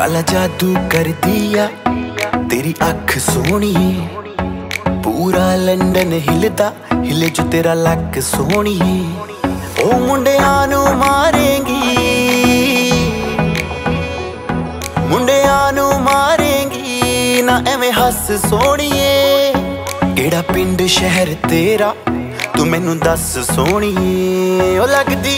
काला जादू कर दिया तेरी अख सोनी, पूरा लंडन हिलदा हिले जो तेरा लक सोनी। ओ मुंडियां नू मारेंगी, मुंडियां नू मारेंगी ना एवें हस सोनिए। केड़ा पिंड शहर तेरा तू मैनू दस सोनिए। ओ लगदी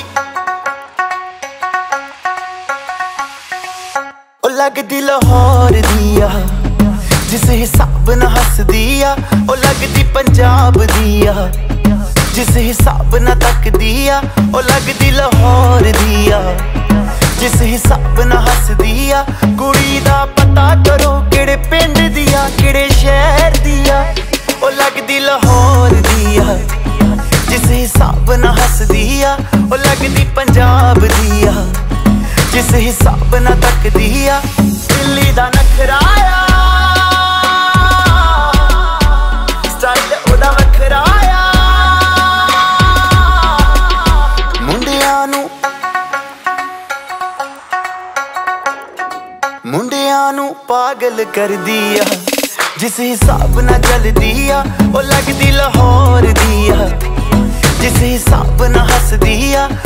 लगदी लाहौर दिया जिस हिसाब न हस दिया। ओ लगदी पंजाब दिया जिस हिसाब न तक दिया। ओ लगदी लाहौर दिया जिस हिसाब न हस दिया। कुड़ी दा पता करो केड़े पिंड दिया केड़े शहर दिया। ओ लगदी लाहौर दिया जिस हिसाब न हस दिया। ओ लगदी पंजाब दिया जिस हिसाब न तक दिया। दिल्ली दा नखराया स्टाइल ओदा वखराया। मुंडियां नू पागल कर दिया जिस हिसाब न चल दिया। ओ लगदी लाहौर दिया जिस हिसाब न हस दिया।